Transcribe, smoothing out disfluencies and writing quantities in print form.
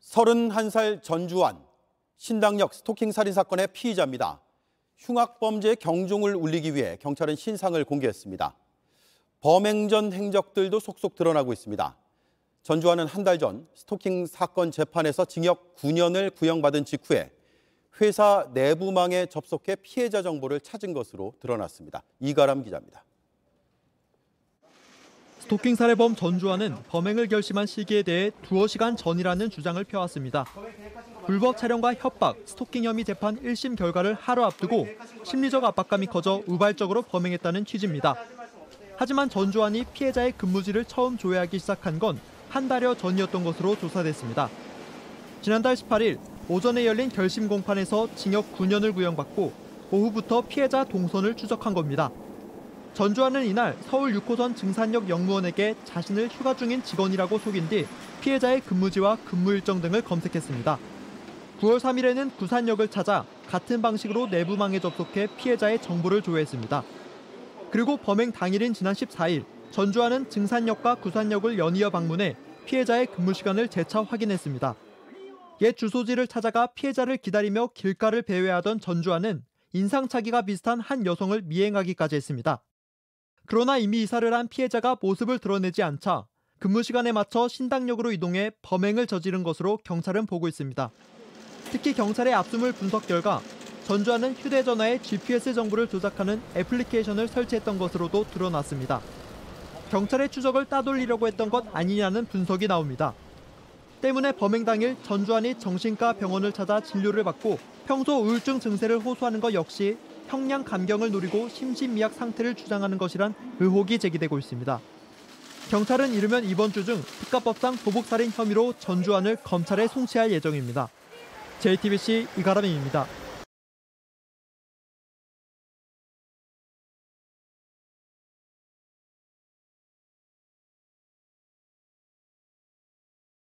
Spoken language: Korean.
31살 전주환, 신당역 스토킹 살인 사건의 피의자입니다. 흉악범죄의 경종을 울리기 위해 경찰은 신상을 공개했습니다. 범행 전 행적들도 속속 드러나고 있습니다. 전주환은 한 달 전 스토킹 사건 재판에서 징역 9년을 구형받은 직후에 회사 내부망에 접속해 피해자 정보를 찾은 것으로 드러났습니다. 이가람 기자입니다. 스토킹 살해범 전주환은 범행을 결심한 시기에 대해 두어 시간 전이라는 주장을 펴왔습니다. 불법 촬영과 협박, 스토킹 혐의 재판 1심 결과를 하루 앞두고 심리적 압박감이 커져 우발적으로 범행했다는 취지입니다. 하지만 전주환이 피해자의 근무지를 처음 조회하기 시작한 건 한 달여 전이었던 것으로 조사됐습니다. 지난달 18일 오전에 열린 결심 공판에서 징역 9년을 구형받고 오후부터 피해자 동선을 추적한 겁니다. 전주환은 이날 서울 6호선 증산역 역무원에게 자신을 휴가 중인 직원이라고 속인 뒤 피해자의 근무지와 근무 일정 등을 검색했습니다. 9월 3일에는 구산역을 찾아 같은 방식으로 내부망에 접속해 피해자의 정보를 조회했습니다. 그리고 범행 당일인 지난 14일 전주환은 증산역과 구산역을 연이어 방문해 피해자의 근무 시간을 재차 확인했습니다. 옛 주소지를 찾아가 피해자를 기다리며 길가를 배회하던 전주환은 인상착의가 비슷한 한 여성을 미행하기까지 했습니다. 그러나 이미 이사를 한 피해자가 모습을 드러내지 않자 근무 시간에 맞춰 신당역으로 이동해 범행을 저지른 것으로 경찰은 보고 있습니다. 특히 경찰의 압수물 분석 결과 전주환은 휴대전화에 GPS 정보를 조작하는 애플리케이션을 설치했던 것으로도 드러났습니다. 경찰의 추적을 따돌리려고 했던 것 아니냐는 분석이 나옵니다. 때문에 범행 당일 전주환이 정신과 병원을 찾아 진료를 받고 평소 우울증 증세를 호소하는 것 역시 형량 감경을 노리고 심신미약 상태를 주장하는 것이란 의혹이 제기되고 있습니다. 경찰은 이르면 이번 주 중 특가법상 보복살인 혐의로 전주환을 검찰에 송치할 예정입니다. JTBC 이가람입니다.